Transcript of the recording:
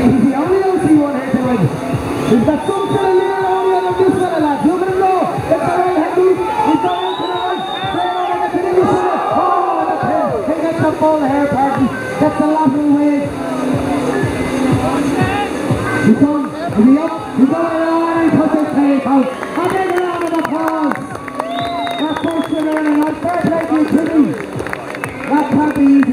he's the only OC one here tonight. We've got some sort of little audio on this one, lads. Look at him go. It's the right hand loose. He's going into the right. Straight on and gets it in the center. Oh, the pin. He gets the full hair party. Gets the lateral wave. He's on. Is he up? He's on and he puts his tape out. And then a round of applause. That first winner and a fair play to you, Timmy. That can't be easy.